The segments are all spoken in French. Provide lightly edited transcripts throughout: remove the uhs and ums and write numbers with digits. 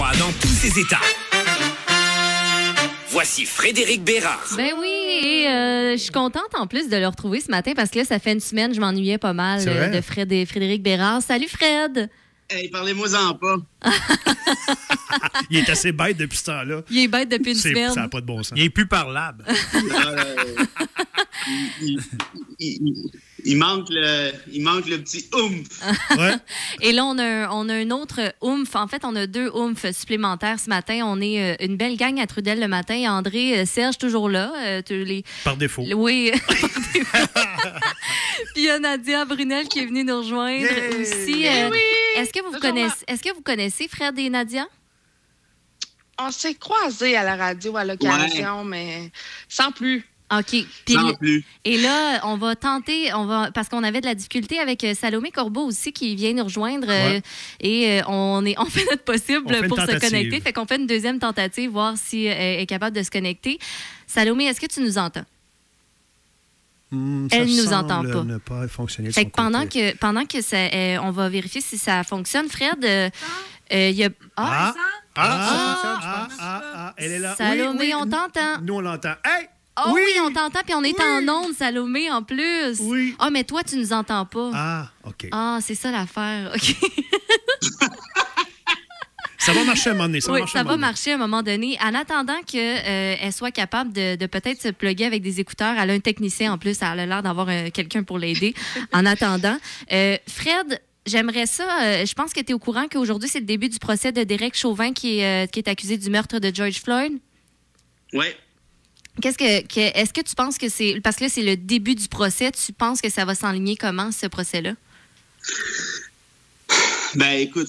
droit dans tous ses états. Voici Frédéric Bérard. Ben oui, et je suis contente en plus de le retrouver ce matin parce que là, ça fait une semaine, je m'ennuyais pas mal de Frédéric Bérard. Salut Fred! Hey, parlez-moi-en pas. Il est assez bête depuis ce temps-là. Il est bête depuis une semaine. Ça n'a pas de bon sens. Il est plus parlable. Il manque le petit oomph. Ouais. Et là, on a un autre oomph. En fait, on a 2 oomph supplémentaires ce matin. On est une belle gang à Trudel le matin. Et André, Serge, toujours là. Par défaut. Oui, par défaut. Puis il y a Nadia Brunel qui est venue nous rejoindre aussi. Oui. Est-ce que vous connaissez Fred et Nadia? On s'est croisés à la radio à l'occasion, mais sans plus. OK. Puis Sans plus. Et là, on va tenter, parce qu'on avait de la difficulté avec Salomé Corbeau aussi qui vient nous rejoindre. Et on fait notre possible pour se connecter. Fait qu'on fait une deuxième tentative, voir si elle est capable de se connecter. Salomé, est-ce que tu nous entends? Elle nous entend pas. Ne pas fonctionner de fait son que pendant côté. que ça, on va vérifier si ça fonctionne, Fred, il y a... ça fonctionne, je pense. Elle est là. Salomé, on t'entend. Nous, on l'entend. Hey! Oh oui, on t'entend, puis on est en onde, Salomé, en plus. Oui. Ah, mais toi, tu nous entends pas. Ah, OK. Ah, c'est ça l'affaire. OK. Ça va marcher à un moment donné. Ça va marcher à un moment donné. En attendant qu'elle soit capable de peut-être se plugger avec des écouteurs, elle a un technicien en plus, elle a l'air d'avoir quelqu'un pour l'aider. En attendant, Fred, j'aimerais ça. Je pense que tu es au courant qu'aujourd'hui, c'est le début du procès de Derek Chauvin qui est accusé du meurtre de George Floyd. Oui. Est-ce que tu penses que c'est... Parce que là, c'est le début du procès. Tu penses que ça va s'enligner comment, ce procès-là? Ben, écoute,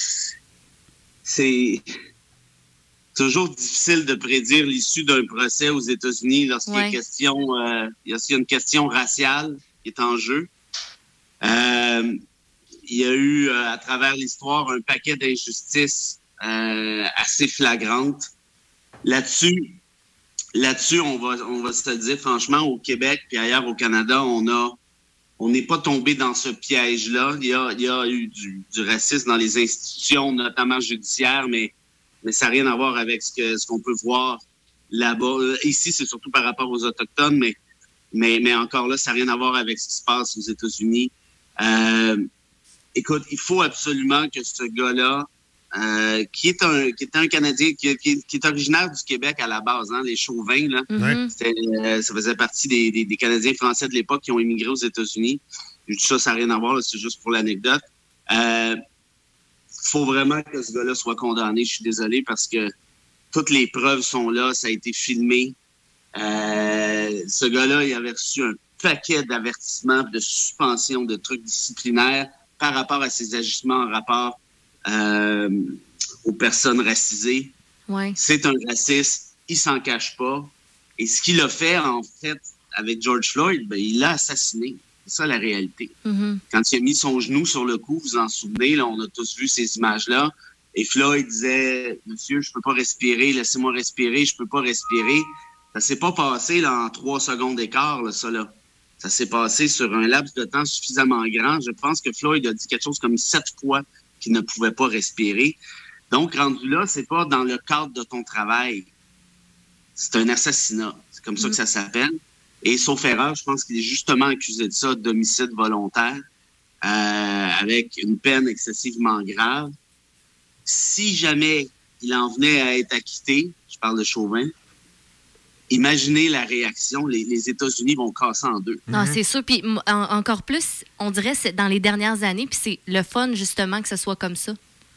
c'est toujours difficile de prédire l'issue d'un procès aux États-Unis lorsqu'il y a une question raciale qui est en jeu. Il y a eu, à travers l'histoire, un paquet d'injustices assez flagrantes. Là-dessus, on va se le dire franchement, au Québec puis ailleurs au Canada, on n'est pas tombé dans ce piège-là. Il y a eu du racisme dans les institutions, notamment judiciaires, mais ça n'a rien à voir avec ce qu'on peut voir là-bas. Ici, c'est surtout par rapport aux Autochtones, mais encore là, ça n'a rien à voir avec ce qui se passe aux États-Unis. Écoute, il faut absolument que ce gars-là, qui est un Canadien, qui est originaire du Québec à la base, hein, les Chauvins, là. Mm-hmm. Ça faisait partie des Canadiens français de l'époque qui ont immigré aux États-Unis. Tout ça n'a rien à voir, là, c'est juste pour l'anecdote. Faut vraiment que ce gars-là soit condamné, je suis désolé, parce que toutes les preuves sont là, ça a été filmé. Ce gars-là, il avait reçu un paquet d'avertissements, de suspensions, de trucs disciplinaires par rapport à ses agissements en rapport aux personnes racisées. Ouais. C'est un raciste, il s'en cache pas. Et ce qu'il a fait, en fait, avec George Floyd, ben, il l'a assassiné. C'est ça la réalité. Mm-hmm. Quand il a mis son genou sur le cou, vous en souvenez, là, on a tous vu ces images-là. Et Floyd disait, « Monsieur, je peux pas respirer, laissez-moi respirer, je peux pas respirer. » Ça s'est pas passé là, en 3 secondes d'écart, là, ça, là. Ça s'est passé sur un laps de temps suffisamment grand. Je pense que Floyd a dit quelque chose comme 7 fois qu'il ne pouvait pas respirer. Donc, rendu là, c'est pas dans le cadre de ton travail. C'est un assassinat. C'est comme ça que ça s'appelle. Et sauf erreur, je pense qu'il est justement accusé de ça, d'homicide volontaire, avec une peine excessivement grave. Si jamais il en venait à être acquitté, je parle de Chauvin, imaginez la réaction. Les États-Unis vont casser en deux. Non, c'est sûr. Puis encore plus, on dirait c'est dans les dernières années, puis c'est le fun, justement, que ce soit comme ça.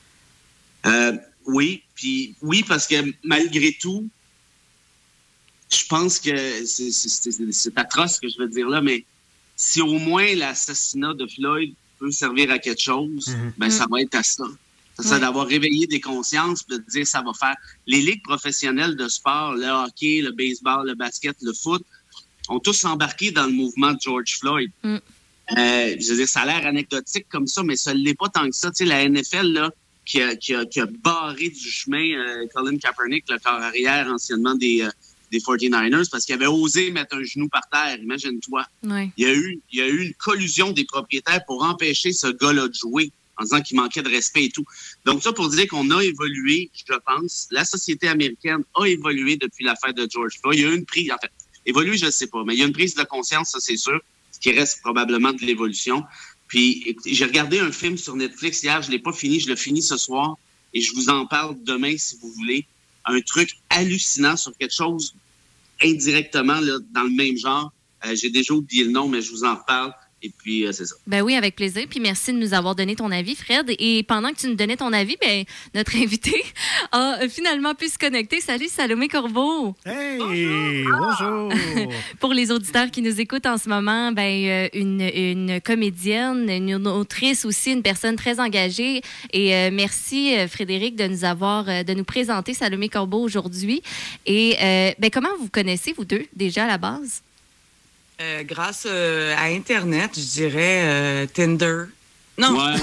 Oui, parce que malgré tout, je pense que c'est atroce ce que je veux dire là, mais si au moins l'assassinat de Floyd peut servir à quelque chose, ben ça va être à ça. C'est d'avoir réveillé des consciences, de dire ça va faire. Les ligues professionnelles de sport, le hockey, le baseball, le basket, le foot, ont tous embarqué dans le mouvement de George Floyd. Je veux dire, ça a l'air anecdotique comme ça, mais ça ne l'est pas tant que ça. Tu sais, la NFL, là, qui a barré du chemin Colin Kaepernick, le corps arrière anciennement des 49ers, parce qu'il avait osé mettre un genou par terre, imagine-toi. Ouais. Il y a eu une collusion des propriétaires pour empêcher ce gars-là de jouer. en disant qu'il manquait de respect et tout. Donc, ça pour dire qu'on a évolué, je pense. La société américaine a évolué depuis l'affaire de George Floyd. Il y a eu une prise, en fait, évolué, je ne sais pas, mais il y a une prise de conscience, ça c'est sûr, ce qui reste probablement de l'évolution. Puis, écoutez, j'ai regardé un film sur Netflix hier, je ne l'ai pas fini, je le finis ce soir et je vous en parle demain si vous voulez. Un truc hallucinant sur quelque chose indirectement là, dans le même genre. J'ai déjà oublié le nom, mais je vous en reparle. Et puis, c'est ça. Ben oui, avec plaisir. Puis merci de nous avoir donné ton avis, Fred. Et pendant que tu nous donnais ton avis, ben notre invité a finalement pu se connecter. Salut, Salomé Corbeau. Hey, bonjour. Pour les auditeurs qui nous écoutent en ce moment, ben une comédienne, une autrice aussi, une personne très engagée. Et merci, Frédéric, de nous présenter Salomé Corbeau aujourd'hui. Et ben comment vous connaissez, vous deux, déjà à la base? Grâce à Internet, je dirais Tinder. Non. Ouais,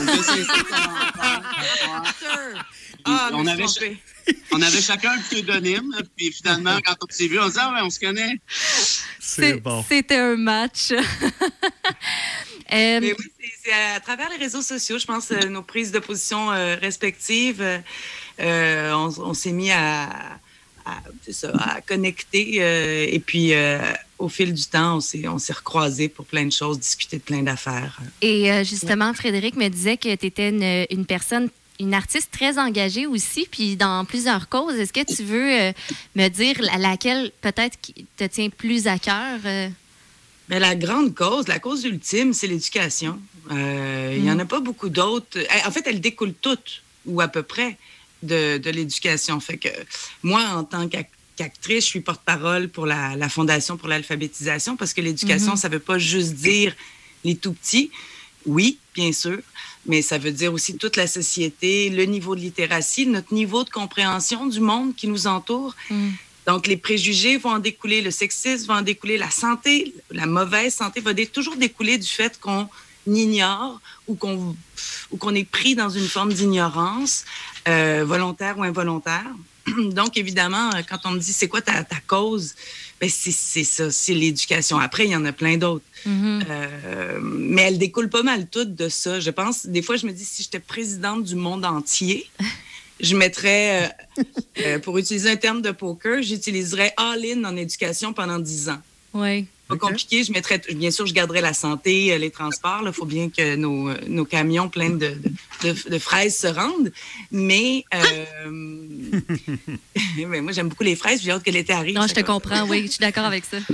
on avait chacun un pseudonyme, puis finalement, quand on s'est vu, on se dit « Ah ouais, on se connaît. » C'est bon. C'était un match. Mais oui, c'est à travers les réseaux sociaux, je pense, nos prises de position respectives, on s'est mis à connecter et puis au fil du temps, on s'est recroisés pour plein de choses, discuter de plein d'affaires. Et justement, Frédéric me disait que tu étais une personne, une artiste très engagée aussi, puis dans plusieurs causes. Est-ce que tu veux me dire laquelle peut-être qui te tient plus à cœur? Mais la grande cause, la cause ultime, c'est l'éducation. Il n'y en a pas beaucoup d'autres. En fait, elles découlent toutes, ou à peu près, de l'éducation. Fait que moi, en tant qu'actrice, je suis porte-parole pour la Fondation pour l'alphabétisation parce que l'éducation, ça ne veut pas juste dire les tout-petits. Oui, bien sûr, mais ça veut dire aussi toute la société, le niveau de littératie, notre niveau de compréhension du monde qui nous entoure. Donc, les préjugés vont en découler, le sexisme va en découler, la santé, la mauvaise santé va toujours découler du fait qu'on ignore ou qu'on est pris dans une forme d'ignorance, volontaire ou involontaire. Donc, évidemment, quand on me dit c'est quoi ta cause, ben c'est ça, c'est l'éducation. Après, il y en a plein d'autres. Mais elle découle pas mal toutes de ça. Je pense, des fois, je me dis, si j'étais présidente du monde entier, je mettrais, pour utiliser un terme de poker, j'utiliserais all-in en éducation pendant 10 ans. Oui. Pas compliqué, je mettrais, bien sûr, je garderais la santé, les transports. Il faut bien que nos camions pleins de fraises se rendent. Mais, mais moi, j'aime beaucoup les fraises. J'ai hâte que l'été arrive. Non, je te comprends, oui. Je suis d'accord avec ça.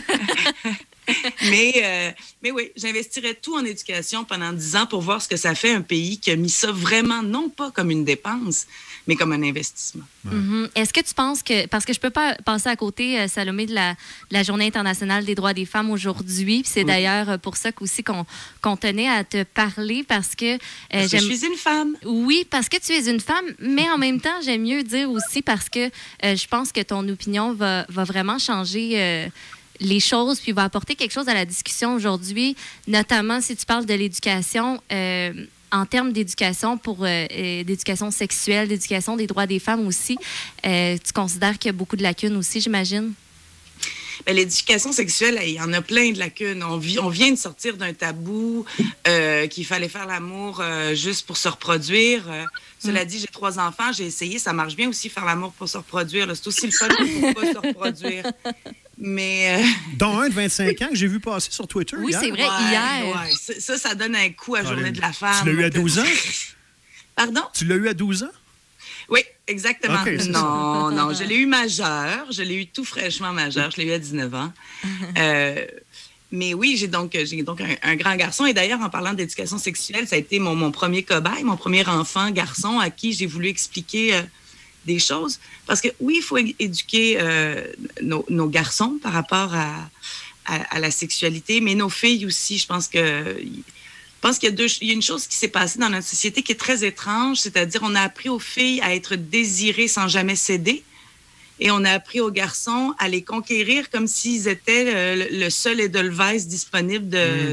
Mais oui, j'investirais tout en éducation pendant 10 ans pour voir ce que ça fait un pays qui a mis ça vraiment, non pas comme une dépense, mais comme un investissement. Est-ce que tu penses que... Parce que je ne peux pas passer à côté, Salomé, de la Journée internationale des droits des femmes aujourd'hui. C'est d'ailleurs pour ça aussi qu'on tenait à te parler parce que... je suis une femme. Oui, parce que tu es une femme, mais en même temps, j'aime mieux dire aussi parce que je pense que ton opinion va vraiment changer... les choses, puis va apporter quelque chose à la discussion aujourd'hui, notamment si tu parles de l'éducation, en termes d'éducation d'éducation sexuelle, d'éducation des droits des femmes aussi. Tu considères qu'il y a beaucoup de lacunes aussi, j'imagine? Bien, l'éducation sexuelle, il y en a plein de lacunes. On vient de sortir d'un tabou qu'il fallait faire l'amour juste pour se reproduire. Cela dit, j'ai 3 enfants, j'ai essayé, ça marche bien aussi faire l'amour pour se reproduire. C'est aussi le fun pour pas se reproduire. Mais dont un de 25 ans que j'ai vu passer sur Twitter. Oui, hier. c'est vrai, hier. Ouais. Ça donne un coup à Journée de la femme. Tu l'as eu à 12 ans? Pardon? Tu l'as eu à 12 ans? Oui, exactement. Okay, non, je l'ai eu majeure. Je l'ai eu tout fraîchement majeure. Je l'ai eu à 19 ans. Mais oui, j'ai donc un grand garçon. Et d'ailleurs, en parlant d'éducation sexuelle, ça a été mon premier cobaye, mon premier enfant garçon à qui j'ai voulu expliquer des choses. Parce que oui, il faut éduquer nos garçons par rapport à la sexualité, mais nos filles aussi. Je pense qu'il y a une chose qui s'est passée dans notre société qui est très étrange, c'est-à-dire on a appris aux filles à être désirées sans jamais céder et on a appris aux garçons à les conquérir comme s'ils étaient le seul Edelweiss disponible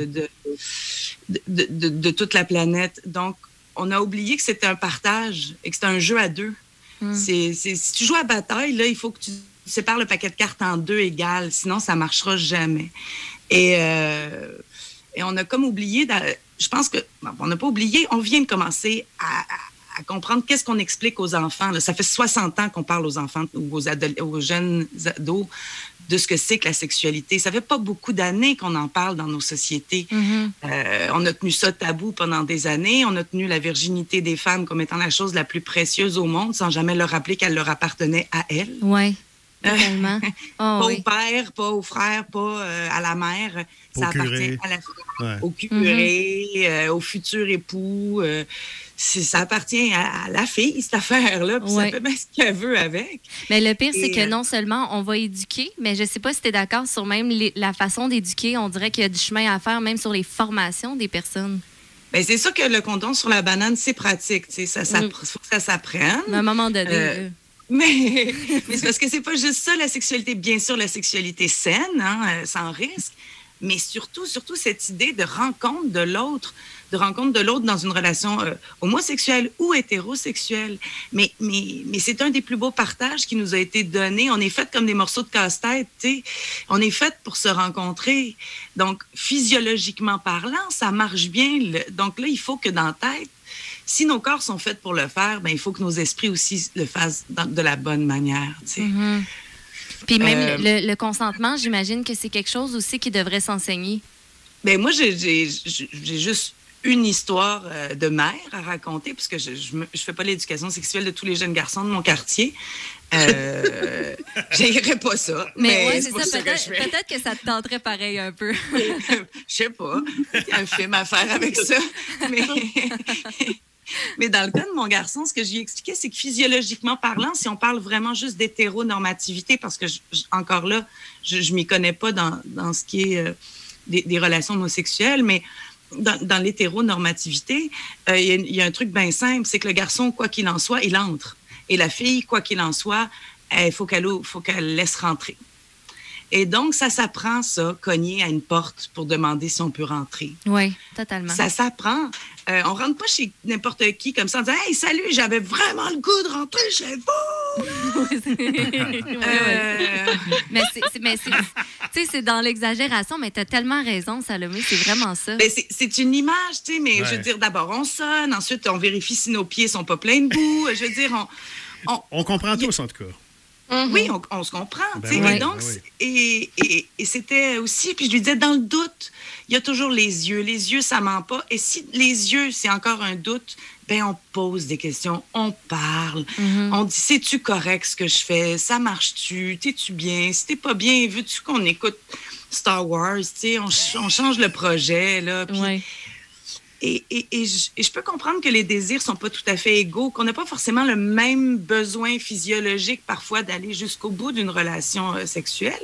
de toute la planète. Donc, on a oublié que c'était un partage et que c'était un jeu à deux. Si tu joues à bataille, là, il faut que tu sépares le paquet de cartes en 2 égales, sinon ça ne marchera jamais. Et on a comme oublié je pense que on n'a pas oublié, on vient de commencer à comprendre qu'est-ce qu'on explique aux enfants. Là. Ça fait 60 ans qu'on parle aux enfants ou aux jeunes ados de ce que c'est que la sexualité. Ça fait pas beaucoup d'années qu'on en parle dans nos sociétés. On a tenu ça tabou pendant des années. On a tenu la virginité des femmes comme étant la chose la plus précieuse au monde sans jamais leur rappeler qu'elle leur appartenait à elles. Oui, totalement. Pas au père, pas au frère, pas à la mère. Ça appartient au curé, au futur époux. Ça appartient à la fille, cette affaire-là, puis ça fait bien ce qu'elle veut avec. Mais le pire, c'est que non seulement on va éduquer, mais je ne sais pas si tu es d'accord sur même la façon d'éduquer. On dirait qu'il y a du chemin à faire, même sur les formations des personnes. Bien, c'est sûr que le condom sur la banane, c'est pratique. Il faut que ça s'apprenne. À un moment donné. Mais c'est parce que c'est pas juste ça, la sexualité. Bien sûr, la sexualité saine, sans risque, mais surtout cette idée de rencontre de l'autre dans une relation homosexuelle ou hétérosexuelle. Mais c'est un des plus beaux partages qui nous a été donné. On est fait comme des morceaux de casse-tête, tu sais. On est fait pour se rencontrer. Donc, physiologiquement parlant, ça marche bien. Donc là, il faut que dans la tête, si nos corps sont faits pour le faire, ben il faut que nos esprits aussi le fassent de la bonne manière, tu sais. Puis même le consentement, j'imagine que c'est quelque chose aussi qui devrait s'enseigner. Bien, moi, j'ai juste une histoire de mère à raconter, parce que je fais pas l'éducation sexuelle de tous les jeunes garçons de mon quartier. J'aimerais pas ça. Mais ouais, c'est ça. Peut-être que ça te tenterait pareil un peu. Je sais pas. Il y a un film à faire avec ça. Mais dans le cas de mon garçon, ce que je lui ai expliqué, c'est que physiologiquement parlant, si on parle vraiment juste d'hétéronormativité, parce que encore là, je m'y connais pas dans ce qui est des relations homosexuelles, mais dans l'hétéronormativité, il y a un truc bien simple, c'est que le garçon, quoi qu'il en soit, il entre. Et la fille, quoi qu'il en soit, il faut qu'elle laisse rentrer. Et donc, ça s'apprend, ça, cogner à une porte pour demander si on peut rentrer. Oui, totalement. Ça s'apprend. On rentre pas chez n'importe qui comme ça en disant « Hey, salut, j'avais vraiment le goût de rentrer chez vous! » Mais tu sais, c'est dans l'exagération, mais tu as tellement raison, Salomé, c'est vraiment ça. Ben, c'est une image, tu sais, mais je veux dire, d'abord, on sonne, ensuite, on vérifie si nos pieds sont pas pleins de boue. Je veux dire, on comprend tous, en tout cas. Oui, on se comprend. Et donc, et c'était aussi, puis je lui disais, dans le doute, il y a toujours les yeux. Les yeux, ça ment pas. Et si les yeux, c'est encore un doute, ben on pose des questions, on parle, on dit, c'est-tu correct ce que je fais? Ça marche-tu? T'es-tu bien? Si t'es pas bien, veux-tu qu'on écoute Star Wars? On change le projet, là. Puis, Et je peux comprendre que les désirs sont pas tout à fait égaux, qu'on n'a pas forcément le même besoin physiologique parfois d'aller jusqu'au bout d'une relation sexuelle.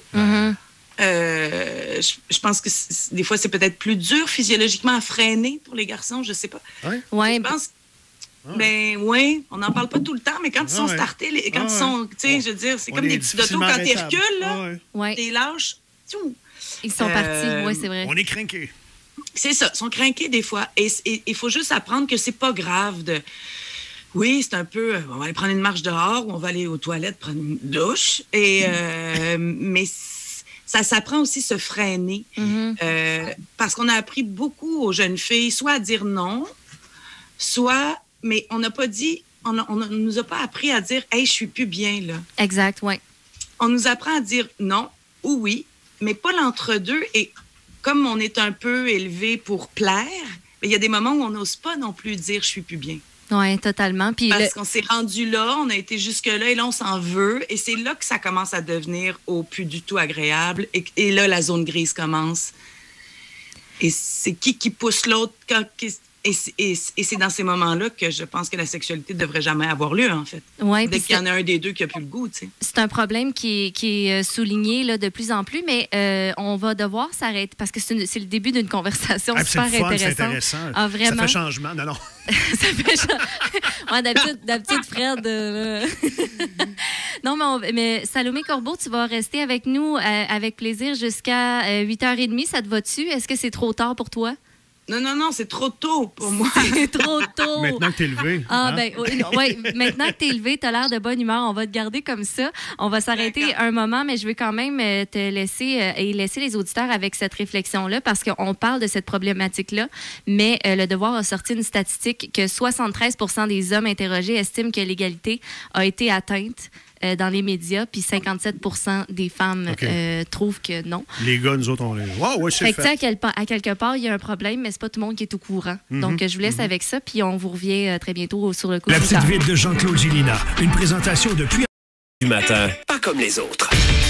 Je pense que des fois, c'est peut-être plus dur physiologiquement à freiner pour les garçons, je sais pas. Ouais. Je pense on n'en parle pas tout le temps, mais quand ils sont startés, quand ils sont, tu sais, je veux dire, c'est comme des petits autos quand ils reculent, là, t'es lâches. Ils sont partis, oui, c'est vrai. On est crinqués. C'est ça, ils sont crinqués des fois. Et il faut juste apprendre que c'est pas grave de... Oui, c'est un peu... On va aller prendre une marche dehors ou on va aller aux toilettes prendre une douche. Mais ça s'apprend aussi se freiner. Parce qu'on a appris beaucoup aux jeunes filles, soit à dire non, soit... Mais on n'a pas dit... On nous a pas appris à dire « Hey, je suis plus bien, là. » Exact, oui. On nous apprend à dire non ou oui, mais pas l'entre-deux. Et comme on est un peu élevé pour plaire, il y a des moments où on n'ose pas non plus dire « je suis plus bien ». Oui, totalement. Puis parce qu'on s'est rendu là, on a été jusque-là et là, on s'en veut. Et c'est là que ça commence à devenir au plus du tout agréable. Et là, la zone grise commence. Et c'est qui pousse l'autre et c'est dans ces moments-là que je pense que la sexualité ne devrait jamais avoir lieu, en fait. Ouais, dès qu'il y en a un des deux qui n'a plus le goût, tu sais. C'est un problème qui est souligné là, de plus en plus, mais on va devoir s'arrêter parce que c'est le début d'une conversation super intéressante. C'est intéressant. Ah, vraiment? Ça fait changement. Non. Ça fait changement. D'habitude, Fred... Non, mais Salomé Corbeau, tu vas rester avec nous avec plaisir jusqu'à 8h30. Ça te va-tu? Est-ce que c'est trop tard pour toi? Non, c'est trop tôt pour moi. C'est trop tôt. Maintenant que t'es levé. Ah, hein? ben, oui, maintenant que t'es levé, t'as l'air de bonne humeur. On va te garder comme ça. On va s'arrêter un moment, mais je veux quand même te laisser et laisser les auditeurs avec cette réflexion-là parce qu'on parle de cette problématique-là. Mais le Devoir a sorti une statistique que 73 des hommes interrogés estiment que l'égalité a été atteinte dans les médias, puis 57 des femmes trouvent que non. Les gars, nous autres, on les... Wow, ouais, c'est Fait que, fait. tu sais, à quelque part, il y a un problème, mais c'est pas tout le monde qui est au courant. Donc, je vous laisse avec ça, puis on vous revient très bientôt sur le coup. La petite ville de Jean-Claude Gélina. Une présentation de Puy Du matin, pas comme les autres.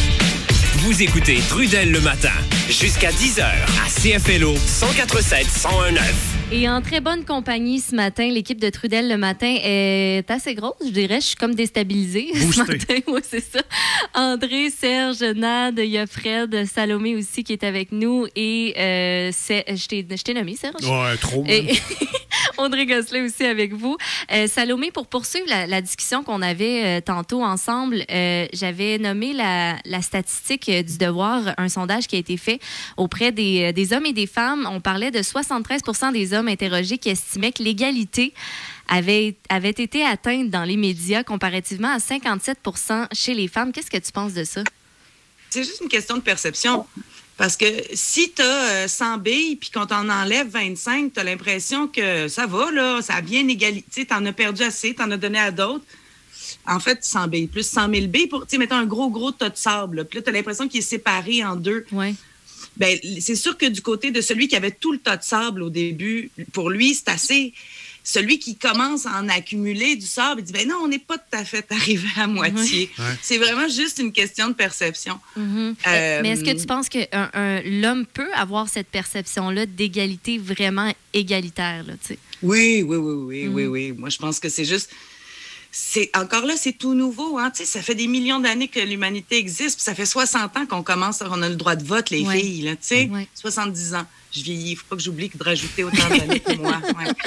Vous écoutez Trudel le matin, jusqu'à 10h à CFLO 104.7-101.9. Et en très bonne compagnie ce matin, l'équipe de Trudel le matin est assez grosse, je dirais. Je suis comme déstabilisée ce Boostée. matin. Oui, c'est ça. André, Serge, Nad, il y a Fred, Salomé aussi qui est avec nous. Et je t'ai nommé, Serge? Ouais, trop. Et André Gosselin aussi avec vous. Salomé, pour poursuivre la discussion qu'on avait tantôt ensemble, j'avais nommé la statistique du Devoir, un sondage qui a été fait auprès des hommes et des femmes. On parlait de 73 des hommes interrogés qui estimaient que l'égalité avait été atteinte dans les médias comparativement à 57 chez les femmes. Qu'est-ce que tu penses de ça? C'est juste une question de perception. Parce que si tu as 100 billes puis qu'on t'en enlève 25, tu as l'impression que ça va, là, ça a bien égalité. Tu en as perdu assez, tu en as donné à d'autres. En fait, 100 billes, plus 100 000 billes pour, mettons un gros tas de sable. Là. Puis là, tu as l'impression qu'il est séparé en deux. Oui. Bien, c'est sûr que du côté de celui qui avait tout le tas de sable au début, pour lui, c'est assez... Celui qui commence à en accumuler du sable, il dit, ben non, on n'est pas tout à fait arrivé à moitié. Ouais. C'est vraiment juste une question de perception. Mais est-ce que tu penses que l'homme peut avoir cette perception-là d'égalité vraiment égalitaire, là, tu sais? Oui. Moi, je pense que c'est juste... Encore là, c'est tout nouveau. Hein? Ça fait des millions d'années que l'humanité existe. Puis ça fait 60 ans qu'on on a le droit de vote, les filles. Là, 70 ans. Je vieillis. Il ne faut pas que j'oublie de rajouter autant d'années que moi.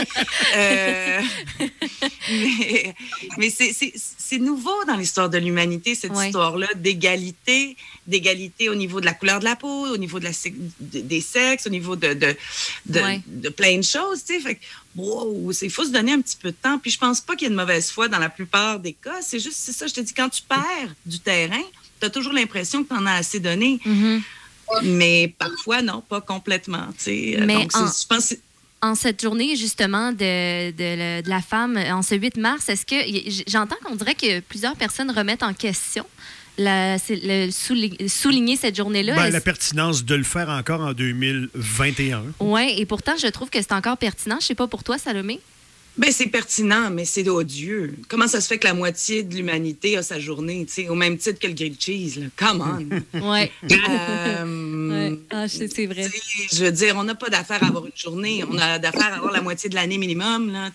Ouais. Mais c'est nouveau dans l'histoire de l'humanité, cette histoire-là d'égalité au niveau de la couleur de la peau, au niveau des sexes, au niveau de plein de choses. Fait que, wow, il faut se donner un petit peu de temps. Puis je pense pas qu'il y ait de mauvaise foi dans la plupart des cas. C'est ça, je te dis, quand tu perds du terrain, tu as toujours l'impression que tu en as assez donné. Mais parfois, non, pas complètement. Mais donc, je pense en cette journée, justement, de la femme, en ce 8 mars, est-ce que j'entends qu'on dirait que plusieurs personnes remettent en question souligner cette journée-là? Ben, la pertinence de le faire encore en 2021. Oui, et pourtant, je trouve que c'est encore pertinent. Je ne sais pas pour toi, Salomé. Ben, c'est pertinent, mais c'est odieux. Comment ça se fait que la moitié de l'humanité a sa journée, au même titre que le grilled cheese? Là? Come on! Oui. C'est vrai. Je veux dire, on n'a pas d'affaire à avoir une journée. On a d'affaire à avoir la moitié de l'année minimum. Là,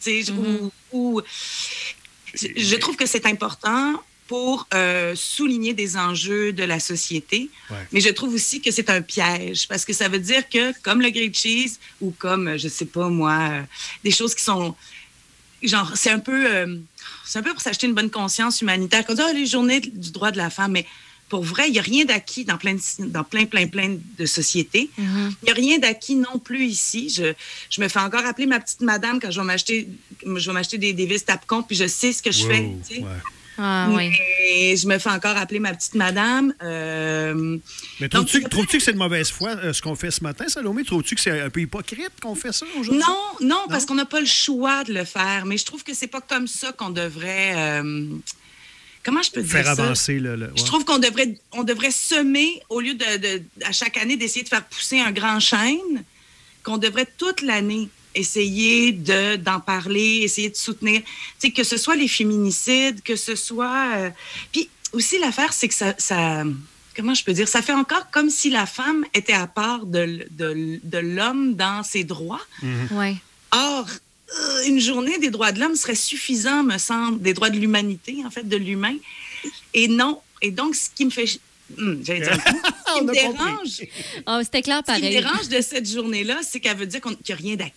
je trouve que c'est important pour souligner des enjeux de la société. Ouais. Mais je trouve aussi que c'est un piège parce que ça veut dire que, comme le grilled cheese ou comme, je sais pas moi, des choses qui sont... Genre, c'est un peu pour s'acheter une bonne conscience humanitaire. Quand on dit les journées du droit de la femme, mais pour vrai, il n'y a rien d'acquis dans plein de sociétés. Il n'y a rien d'acquis non plus ici. Je me fais encore appeler ma petite madame quand je vais m'acheter des vis Tapcon, puis je sais ce que je fais. Tu sais. Ouais. Ah, oui. Et je me fais encore appeler ma petite madame. Mais trouves-tu que c'est de mauvaise foi ce qu'on fait ce matin, Salomé? Trouves-tu que c'est un peu hypocrite qu'on fait ça aujourd'hui? Non, parce qu'on n'a pas le choix de le faire. Mais je trouve que c'est pas comme ça qu'on devrait... comment je peux dire ça? Faire avancer le... Je trouve qu'on devrait semer, au lieu à chaque année d'essayer de faire pousser un grand chêne, qu'on devrait toute l'année essayer d'en parler, essayer de soutenir, tu sais, que ce soit les féminicides, que ce soit... Puis aussi, l'affaire, c'est que ça... Comment je peux dire? Ça fait encore comme si la femme était à part de l'homme dans ses droits. Ouais. Or, une journée des droits de l'homme serait suffisant, me semble, des droits de l'humanité, en fait, de l'humain. Et non. Et donc, ce qui me fait... J'allais dire, ce qui me dérange... c'était clair pareil. Ce qui me dérange de cette journée-là, c'est qu'elle veut dire qu'il n'y a rien d'acquis.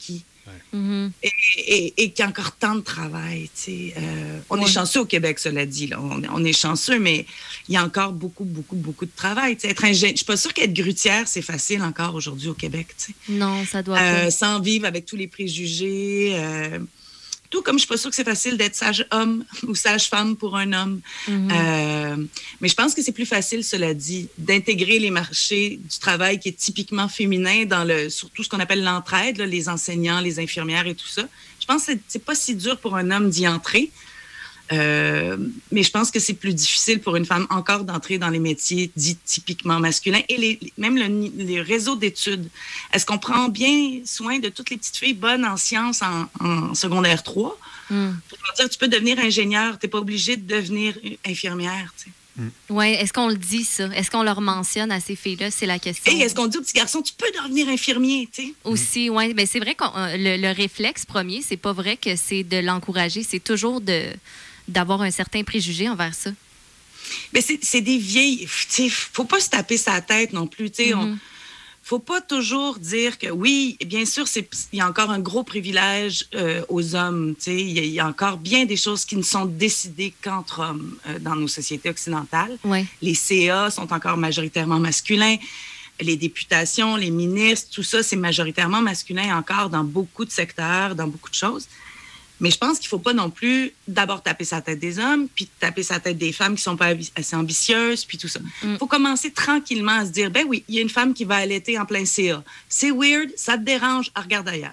et qu'il y a encore tant de travail. On est chanceux au Québec, cela dit. Là. On est chanceux, mais il y a encore beaucoup de travail. Je ne suis pas sûre qu'être grutière, c'est facile encore aujourd'hui au Québec. Non, ça doit pas. Sans vivre avec tous les préjugés. Tout comme je suis pas sûre que c'est facile d'être sage-homme ou sage-femme pour un homme. Mais je pense que c'est plus facile, cela dit, d'intégrer les marchés du travail qui est typiquement féminin dans surtout ce qu'on appelle l'entraide, là, les enseignants, les infirmières et tout ça. Je pense que c'est pas si dur pour un homme d'y entrer. Mais je pense que c'est plus difficile pour une femme encore d'entrer dans les métiers dits typiquement masculins et même les réseaux d'études. Est-ce qu'on prend bien soin de toutes les petites filles bonnes en sciences en secondaire 3? Pour leur dire, tu peux devenir ingénieur, tu n'es pas obligé de devenir infirmière. Oui, est-ce qu'on le dit, ça? Est-ce qu'on leur mentionne à ces filles-là? C'est la question. Et est-ce qu'on dit aux petits garçons, tu peux devenir infirmier? Aussi, oui. Ben, c'est vrai que le réflexe premier, c'est pas vrai que c'est de l'encourager, c'est toujours d'avoir un certain préjugé envers ça. Mais c'est des vieilles... Faut pas se taper sa tête non plus. Faut pas toujours dire que oui, bien sûr, il y a encore un gros privilège aux hommes. Il y a encore bien des choses qui ne sont décidées qu'entre hommes dans nos sociétés occidentales. Ouais. Les CA sont encore majoritairement masculins. Les députations, les ministres, tout ça, c'est majoritairement masculin encore dans beaucoup de secteurs, dans beaucoup de choses. Mais je pense qu'il ne faut pas non plus d'abord taper sa tête des hommes, puis taper sa tête des femmes qui ne sont pas assez ambitieuses, puis tout ça. Il faut commencer tranquillement à se dire, ben oui, il y a une femme qui va allaiter en plein CA. C'est weird, ça te dérange, regarde ailleurs.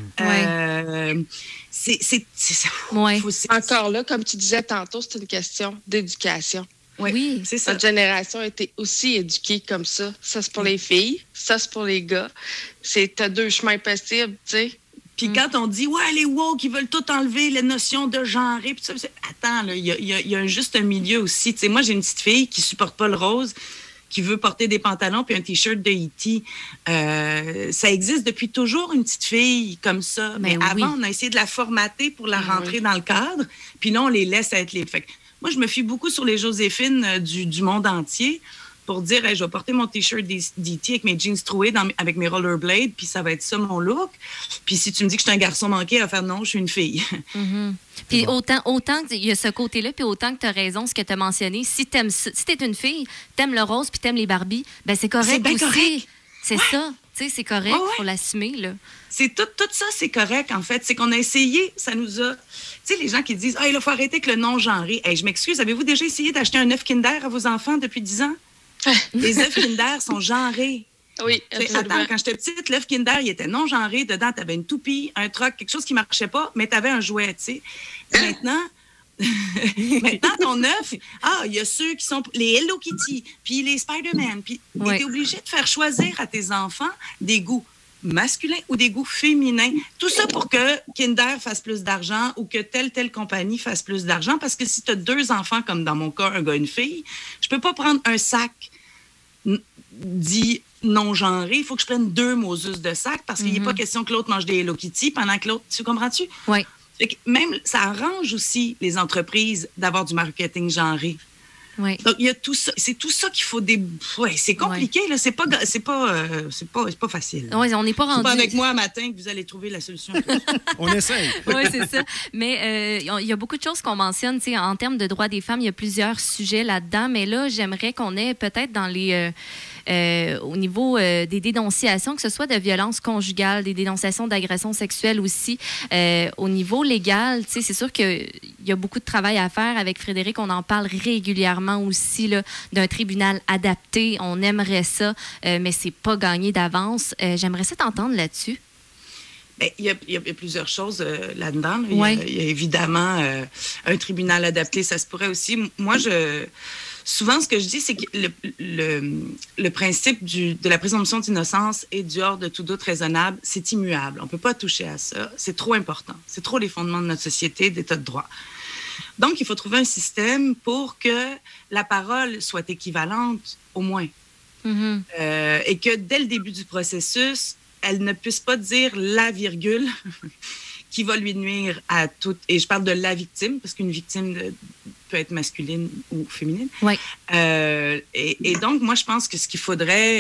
Encore là, comme tu disais tantôt, c'est une question d'éducation. Oui, c'est ça. Notre génération a été aussi éduquée comme ça. Ça, c'est pour les filles, ça, c'est pour les gars. T'as deux chemins possibles, tu sais. Puis quand on dit, ouais, les woke, ils veulent tout enlever, les notions de genre, puis tout ça, attends, il y a juste un milieu aussi. Tu sais, moi, j'ai une petite fille qui supporte pas le rose, qui veut porter des pantalons puis un T-shirt de E.T. Ça existe depuis toujours, une petite fille comme ça. Mais avant, on a essayé de la formater pour la rentrer dans le cadre, puis là, on les laisse être libres. Fait que moi, je me fie beaucoup sur les Joséphine du monde entier pour dire, hey, je vais porter mon T-shirt d'E.T. avec mes jeans troués, avec mes rollerblades, puis ça va être ça mon look. Puis si tu me dis que je suis un garçon manqué, à faire non, je suis une fille. Puis autant qu'il y a ce côté-là, puis autant que tu as raison, ce que tu as mentionné, si tu es une fille, tu aimes le rose, puis tu aimes les Barbies, ben c'est correct c'est bien aussi. Correct. C'est ça. Tu sais, c'est correct, il faut l'assumer, là. C'est tout ça, c'est correct, en fait. C'est qu'on a essayé, ça nous a... Tu sais, les gens qui disent, il faut arrêter avec le non-genré. Hey, je m'excuse, avez-vous déjà essayé d'acheter un œuf Kinder à vos enfants depuis 10 ans? Les œufs Kinder sont genrés. Oui, attends, quand j'étais petite, l'œuf Kinder, il était non genré. Dedans, tu avais une toupie, un troc, quelque chose qui ne marchait pas, mais tu avais un jouet, tu sais. Maintenant, ton œuf, il y a ceux qui sont les Hello Kitty, puis les Spider-Man, puis tu es obligé de faire choisir à tes enfants des goûts masculins ou des goûts féminins. Tout ça pour que Kinder fasse plus d'argent ou que telle compagnie fasse plus d'argent. Parce que si tu as 2 enfants, comme dans mon cas, un gars et une fille, je peux pas prendre un sac dit non-genré. Il faut que je prenne 2 Moses de sac parce qu'il n'est pas question que l'autre mange des Hello Kitty pendant que l'autre... Tu comprends-tu? Oui. Même, ça arrange aussi les entreprises d'avoir du marketing genré. Oui. Donc, il y a tout ça. C'est tout ça qu'il faut... c'est compliqué, là. C'est pas facile. Oui, on n'est pas rendu... C'est pas avec moi un matin que vous allez trouver la solution. On essaye. Oui, c'est ça. Mais il y a beaucoup de choses qu'on mentionne. En termes de droits des femmes, il y a plusieurs sujets là-dedans. Mais là, j'aimerais qu'on ait peut-être dans les... au niveau des dénonciations, que ce soit de violences conjugales, des dénonciations d'agressions sexuelles aussi. Au niveau légal, c'est sûr qu'il y a beaucoup de travail à faire. Avec Frédéric, on en parle régulièrement aussi d'un tribunal adapté. On aimerait ça, mais c'est pas gagné d'avance. J'aimerais ça t'entendre là-dessus. Bien, il y a plusieurs choses là-dedans. Il y a évidemment un tribunal adapté, ça se pourrait aussi. Moi, souvent, ce que je dis, c'est que le principe de la présomption d'innocence et du hors de tout doute raisonnable, c'est immuable. On ne peut pas toucher à ça. C'est trop important. C'est trop les fondements de notre société, d'État de droit. Donc, il faut trouver un système pour que la parole soit équivalente, au moins. Et que dès le début du processus, elle ne puisse pas dire la virgule qui va lui nuire à toute... Et je parle de la victime, parce qu'une victime peut être masculine ou féminine. Oui. Et donc, moi, je pense que ce qu'il faudrait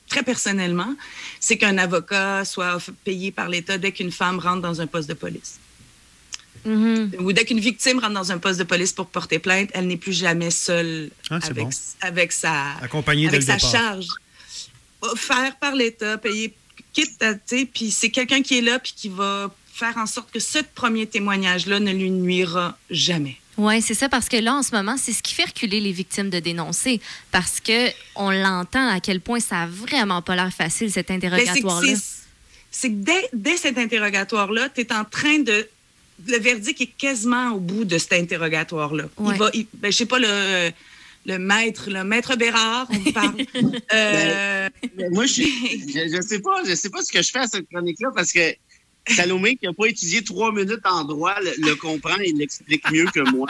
très personnellement, c'est qu'un avocat soit payé par l'État dès qu'une femme rentre dans un poste de police. Ou dès qu'une victime rentre dans un poste de police pour porter plainte, elle n'est plus jamais seule avec sa charge. Offert par l'État, payé, puis c'est quelqu'un qui est là puis qui va faire en sorte que ce premier témoignage-là ne lui nuira jamais. Oui, c'est ça, parce que là, en ce moment, c'est ce qui fait reculer les victimes de dénoncer, parce qu'on l'entend à quel point ça n'a vraiment pas l'air facile, cet interrogatoire-là. C'est que dès cet interrogatoire-là, tu es en train de... Le verdict est quasiment au bout de cet interrogatoire-là. Ouais. Je sais pas, le maître Bérard, on vous parle. Moi, je sais pas ce que je fais à cette chronique-là, parce que Salomé, qui n'a pas étudié 3 minutes en droit, le comprend et l'explique mieux que moi.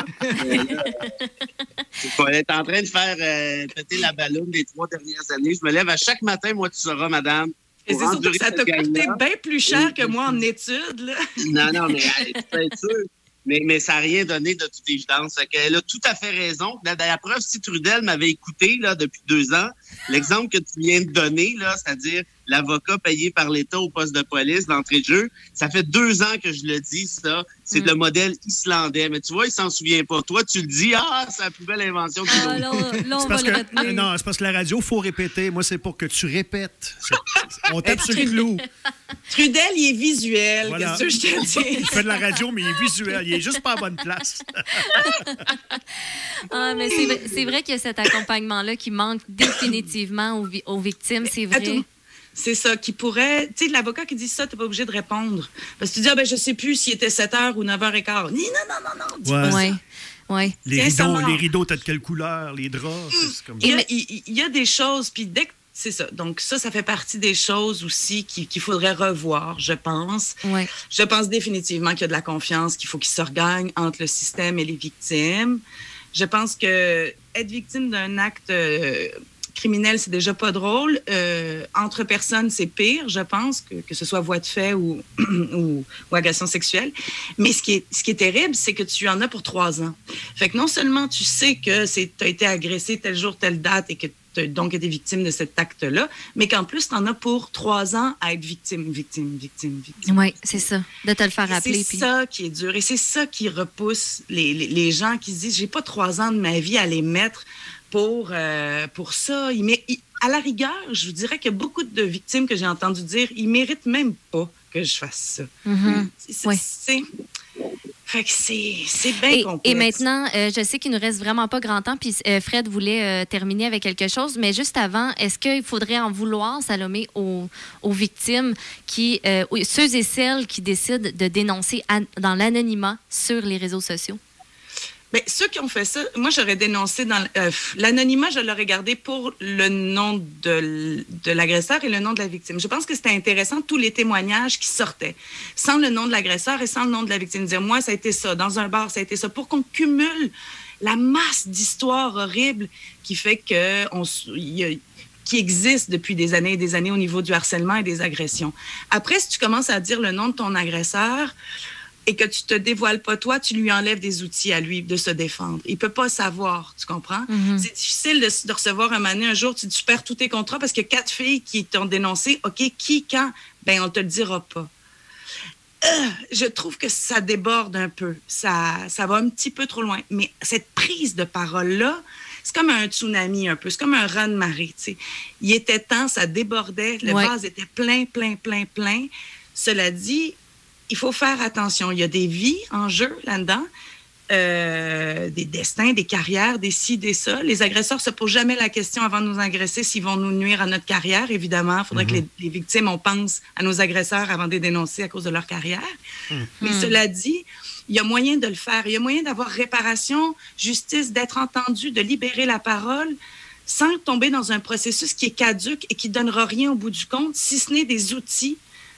Elle est en train de faire péter la balloune des 3 dernières années. Je me lève à chaque matin, moi, tu sauras, madame. Et c'est surtout que ça t'a coûté bien plus cher que moi en études. Là. Non, mais c'est sûr. Mais ça n'a rien donné de toute évidence. Elle a tout à fait raison. La preuve, si Trudel m'avait écouté là, depuis 2 ans, l'exemple que tu viens de donner, là, c'est-à-dire l'avocat payé par l'État au poste de police d'entrée de jeu, ça fait 2 ans que je le dis, ça. C'est le modèle islandais. Mais tu vois, il s'en souvient pas. Toi, tu le dis, c'est la plus belle invention que c'est parce que la radio, il faut répéter. Moi, c'est pour que tu répètes. On tape sur le clou. Trudel, il est visuel. Voilà. Qu'est-ce que je te dis? Il fait de la radio, mais il est visuel. Il est juste pas à bonne place. Mais c'est vrai qu'il y a cet accompagnement-là qui manque définitivement aux victimes. C'est vrai. C'est ça, qui pourrait... Tu sais, l'avocat qui dit ça, tu n'es pas obligé de répondre. Parce que tu dis, je ne sais plus s'il était 7h ou 9h15. Non. Ouais. Les rideaux, t'as de quelle couleur? Les draps, c'est comme ça. Il y a des choses, puis dès que... C'est ça. Donc, ça fait partie des choses aussi qu'il faudrait revoir, je pense. Ouais. Je pense définitivement qu'il y a de la confiance, qu'il faut qu'il se regagne entre le système et les victimes. Je pense que être victime d'un acte... criminel, c'est déjà pas drôle. Entre personnes, c'est pire, je pense, que ce soit voie de fait ou agression sexuelle. Mais ce qui est terrible, c'est que tu en as pour 3 ans. Fait que non seulement tu sais que tu as été agressé tel jour, telle date et que tu as donc été victime de cet acte-là, mais qu'en plus, tu en as pour 3 ans à être victime. Oui, c'est ça. De te le faire rappeler. C'est ça qui est dur. Et c'est ça qui repousse les gens qui se disent, j'ai pas 3 ans de ma vie à les mettre pour ça. À la rigueur, je vous dirais qu'il y a beaucoup de victimes que j'ai entendu dire, ils ne méritent même pas que je fasse ça. Fait que c'est bien complexe. Et maintenant, je sais qu'il ne nous reste vraiment pas grand temps, puis Fred voulait terminer avec quelque chose, mais juste avant, est-ce qu'il faudrait en vouloir, Salomé, aux victimes, ceux et celles qui décident de dénoncer dans l'anonymat sur les réseaux sociaux? Bien, ceux qui ont fait ça, moi, j'aurais dénoncé dans l'anonymat, je l'aurais gardé pour le nom de l'agresseur et le nom de la victime. Je pense que c'était intéressant, tous les témoignages qui sortaient, sans le nom de l'agresseur et sans le nom de la victime. Dire, moi, ça a été ça, dans un bar, ça a été ça, pour qu'on cumule la masse d'histoires horribles qui fait qui existe depuis des années et des années au niveau du harcèlement et des agressions. Après, si tu commences à dire le nom de ton agresseur, et que tu te dévoiles pas toi, tu lui enlèves des outils à lui de se défendre. Il peut pas savoir, tu comprends? C'est difficile de recevoir un jour, tu perds tous tes contrats parce qu'il y a 4 filles qui t'ont dénoncé. OK, qui, quand? Ben, on te le dira pas. Je trouve que ça déborde un peu. Ça va un petit peu trop loin. Mais cette prise de parole-là, c'est comme un tsunami un peu. C'est comme un raz-de-marée, tu sais. Il était temps, ça débordait. Le vase était plein. Cela dit, il faut faire attention. Il y a des vies en jeu là-dedans, des destins, des carrières, des ci, des ça. Les agresseurs ne se posent jamais la question avant de nous agresser s'ils vont nous nuire à notre carrière. Évidemment, il faudrait que les victimes, on pense à nos agresseurs avant de les dénoncer à cause de leur carrière. Mais cela dit, il y a moyen de le faire. Il y a moyen d'avoir réparation, justice, d'être entendu, de libérer la parole sans tomber dans un processus qui est caduc et qui ne donnera rien au bout du compte, si ce n'est des outils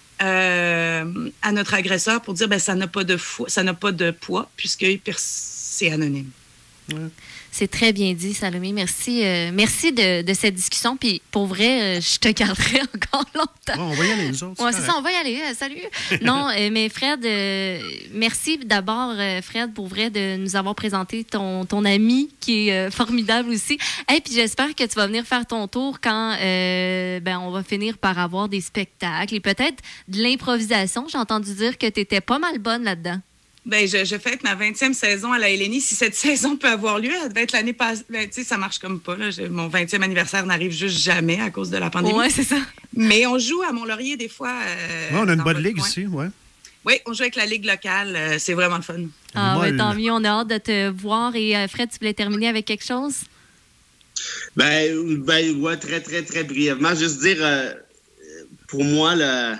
à notre agresseur pour dire ça n'a pas de poids puisque c'est anonyme. Ouais. C'est très bien dit, Salomé. Merci, merci de cette discussion. Puis pour vrai, je te garderai encore longtemps. Bon, on va y aller, nous autres. Oui, c'est ça, on va y aller. Salut. Non, mais Fred, merci d'abord, Fred, pour vrai, de nous avoir présenté ton ami qui est formidable aussi. Et puis j'espère que tu vas venir faire ton tour quand on va finir par avoir des spectacles et peut-être de l'improvisation. J'ai entendu dire que tu étais pas mal bonne là-dedans. Ben, je fête ma 20e saison à la LNI. Si cette saison peut avoir lieu, elle devait être l'année passée. Ben, tu sais, ça marche comme pas. Là. Mon 20e anniversaire n'arrive juste jamais à cause de la pandémie. Oui, c'est ça. Mais on joue à Mont-Laurier des fois. On a une bonne ligue ici, oui. Oui, on joue avec la ligue locale. C'est vraiment le fun. Ah, ouais, tant mieux. On a hâte de te voir. Et Fred, tu voulais terminer avec quelque chose? Ben, ouais, très, très, très brièvement. Juste dire, pour moi,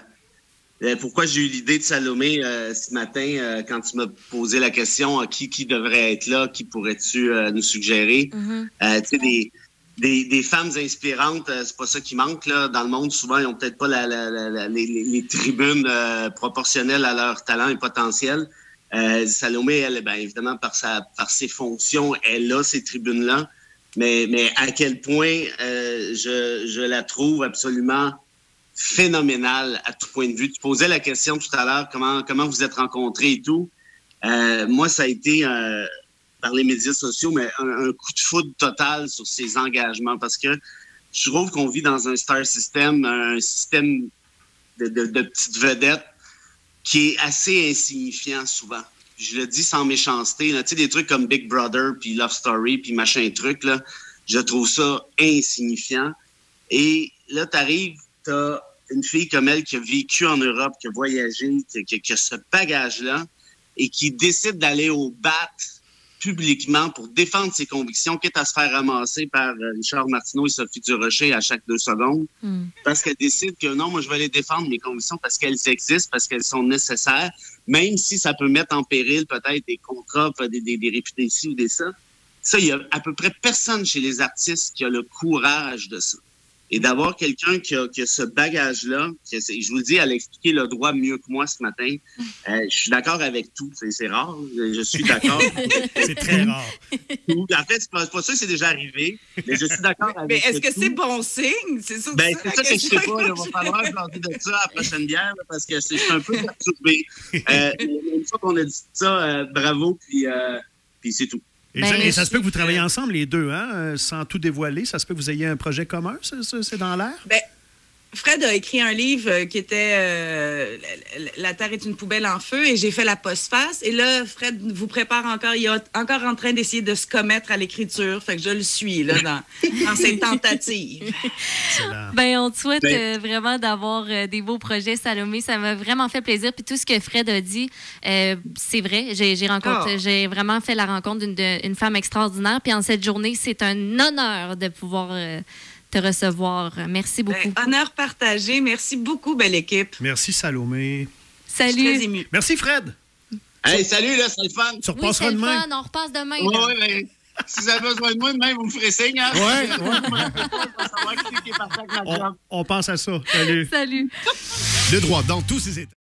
pourquoi j'ai eu l'idée de Salomé ce matin, quand tu m'as posé la question qui devrait être là, qui pourrais-tu nous suggérer? Tu sais, des femmes inspirantes, c'est pas ça qui manque là. Dans le monde, souvent, ils n'ont peut-être pas les tribunes proportionnelles à leur talent et potentiel. Salomé, elle, ben, évidemment, par ses fonctions, elle a ces tribunes-là. Mais à quel point je la trouve absolument phénoménale à tout point de vue. Tu posais la question tout à l'heure, comment vous êtes rencontrés et tout. Moi, ça a été par les médias sociaux, mais un coup de foudre total sur ses engagements parce que je trouve qu'on vit dans un star system, un système de petites vedettes qui est assez insignifiant souvent. Je le dis sans méchanceté. Tu sais, des trucs comme Big Brother, puis Love Story, puis machin truc, là, je trouve ça insignifiant. Et là, t'as une fille comme elle qui a vécu en Europe, qui a voyagé, qui a ce bagage-là, et qui décide d'aller au bat publiquement pour défendre ses convictions, quitte à se faire ramasser par Richard Martineau et Sophie Durocher à chaque 2 secondes, parce qu'elle décide que non, moi, je vais aller défendre mes convictions parce qu'elles existent, parce qu'elles sont nécessaires, même si ça peut mettre en péril peut-être des contrats, des réputés ici ou des ça. Ça, il y a à peu près personne chez les artistes qui a le courage de ça. Et d'avoir quelqu'un qui a ce bagage-là, je vous le dis, elle a expliqué le droit mieux que moi ce matin. Je suis d'accord avec tout. C'est rare. Je suis d'accord. C'est très rare. En fait, c'est pas sûr que c'est déjà arrivé, mais je suis d'accord avec Mais est-ce que tout. c'est bon signe? C'est ça, Ben, c'est ça que je sais pas. Il va falloir parler de ça à la prochaine bière là, parce que je suis un peu perturbé. Une fois qu'on a dit ça, bravo, puis c'est tout. Et ça se peut que vous travaillez ensemble, les deux, hein, sans tout dévoiler. Ça se peut que vous ayez un projet commun, c'est dans l'air? Ben, Fred a écrit un livre qui était La Terre est une poubelle en feu et j'ai fait la postface. Et là, Fred vous prépare encore. Il est encore en train d'essayer de se commettre à l'écriture. Fait que je le suis là, dans ses tentatives. Ben, on te souhaite vraiment d'avoir des beaux projets, Salomé. Ça m'a vraiment fait plaisir. Puis tout ce que Fred a dit, c'est vrai. J'ai vraiment fait la rencontre d'une femme extraordinaire. Puis en cette journée, c'est un honneur de pouvoir te recevoir. Merci beaucoup. Honneur partagé. Merci beaucoup, belle équipe. Merci, Salomé. Salut. Je suis très émue. Merci, Fred. Hey, salut, là, c'est le fun. Tu repasseras demain. On repasse demain. Oui, mais si vous avez besoin de moi demain, vous me ferez signe. Hein? On pense à ça. Salut. Salut. Le droit dans tous ses états.